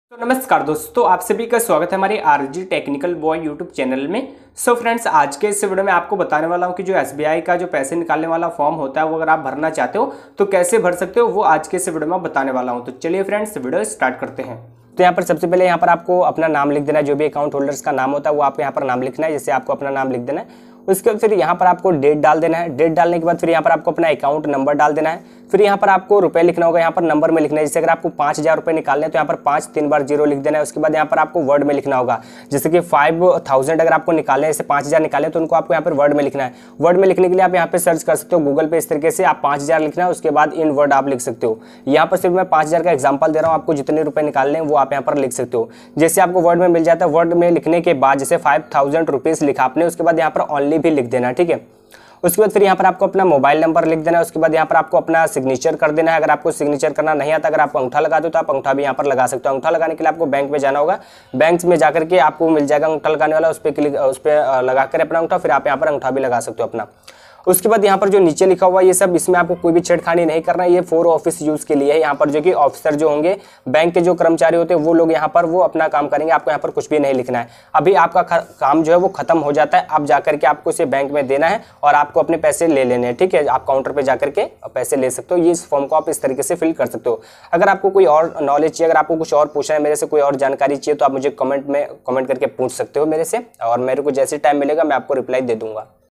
तो नमस्कार दोस्तों, आप सभी का स्वागत है हमारे RG technical boy YouTube channel में। सो फ्रेंड्स, आज के इस वीडियो में आपको बताने वाला हूं कि जो एसबीआई का जो पैसे निकालने वाला फॉर्म होता है वो अगर आप भरना चाहते हो तो कैसे भर सकते हो, वो आज के इस वीडियो में बताने वाला हूं। तो चलिए फ्रेंड्स, वीडियो स्टार्ट करते हैं। तो यहाँ पर सबसे पहले यहाँ पर आपको अपना नाम लिख देना है। जो भी अकाउंट होल्डर्स का नाम होता है वो आपको यहाँ पर नाम लिखना है। जैसे आपको अपना नाम लिख देना है, उसके बाद फिर यहाँ पर आपको डेट डाल देना है। डेट डालने के बाद फिर यहाँ पर आपको अपना अकाउंट नंबर डाल देना है। फिर यहाँ पर आपको रुपए लिखना होगा, यहाँ पर नंबर में लिखना है। जैसे अगर आपको 5,000 रुपए निकालने हैं तो यहाँ पर 5 3 बार 0 लिख देना है। उसके बाद यहाँ पर आपको वर्ड में लिखना होगा। जैसे कि 5,000 अगर आपको निकालने हैं, जैसे 5,000 निकाले तो उनको आपको यहाँ पर वर्ड में लिखना है। वर्ड में लिखने के लिए आप यहाँ पे सर्च कर सकते हो गूगल पे। इस तरीके से आप 5,000 लिखना है, उसके बाद इन वर्ड आप लिख सकते हो। यहाँ पर सिर्फ मैं 5,000 का एग्जाम्पल दे रहा हूँ, आपको जितने रुपए निकालने हैं वो आप यहाँ पर लिख सकते हो। जैसे आपको वर्ड में मिल जाता है, वर्ड में लिखने के बाद जैसे 5,000 रुपीज लिखा आपने, उसके बाद यहाँ पर ओनली भी लिख देना है, ठीक है। उसके बाद फिर यहाँ पर आपको अपना मोबाइल नंबर लिख देना है। उसके बाद यहाँ पर आपको अपना सिग्नेचर कर देना है। अगर आपको सिग्नेचर करना नहीं आता, अगर आप अंगूठा लगा दो तो आप अंगूठा भी यहाँ पर लगा सकते हो। अंगूठा लगाने के लिए आपको बैंक में जाना होगा। बैंक में जाकर के आपको मिल जाएगा अंगूठा लगाने वाला, उस पर लगा कर अपना अंगूठा, फिर आप यहाँ पर अंगूठा भी लगा सकते हो अपना। उसके बाद यहाँ पर जो नीचे लिखा हुआ ये सब, इसमें आपको कोई भी छेड़खानी नहीं करना है। ये फॉर ऑफिस यूज के लिए है। यहाँ पर जो कि ऑफिसर जो होंगे, बैंक के जो कर्मचारी होते हैं वो लोग यहाँ पर वो अपना काम करेंगे। आपको यहाँ पर कुछ भी नहीं लिखना है। अभी आपका काम जो है वो खत्म हो जाता है, आप जाकर के आपको इसे बैंक में देना है और आपको अपने पैसे ले लेने हैं, ठीक है। आप काउंटर पे जाकर के पैसे ले सकते हो। ये इस फॉर्म को आप इस तरीके से फिल कर सकते हो। अगर आपको कोई और नॉलेज चाहिए, अगर आपको कुछ और पूछना है मेरे से, कोई और जानकारी चाहिए, तो आप मुझे कमेंट करके पूछ सकते हो मेरे से, और मेरे को जैसे टाइम मिलेगा मैं आपको रिप्लाई दे दूंगा।